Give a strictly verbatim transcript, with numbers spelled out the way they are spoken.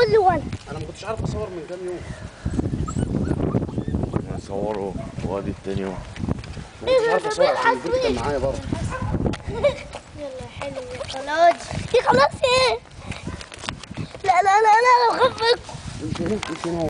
قول لي وانا انا ما كنتش عارف اصور من كام يوم. هصوروا وادي التاني يوم. ما كنتش عارف اصور عشان البنت كان معايا برضه. يلا حلو خلاص دي خلاص ايه. لا لا لا لا بخاف منكم. انت هنا انت هنا